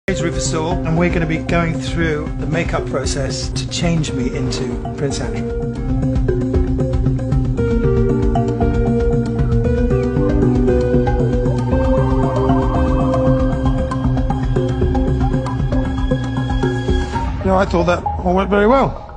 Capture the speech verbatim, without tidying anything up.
My name is Rufus Sewell, and we're going to be going through the makeup process to change me into Prince Andrew. You know, I thought that all went very well.